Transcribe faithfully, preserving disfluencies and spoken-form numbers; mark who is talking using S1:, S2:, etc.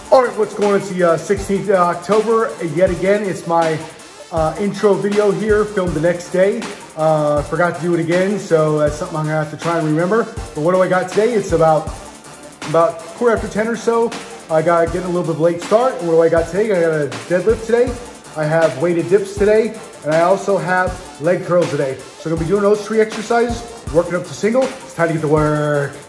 S1: All right, what's going on? It's the uh, sixteenth of October. Yet again, it's my uh, intro video here, filmed the next day. Uh, forgot to do it again, so that's something I'm gonna have to try and remember. But what do I got today? It's about about quarter after ten or so. I got getting a little bit of a late start. And what do I got today? I got a deadlift today. I have weighted dips today, and I also have leg curls today. So I'm gonna be doing those three exercises, working up to single. It's time to get to work.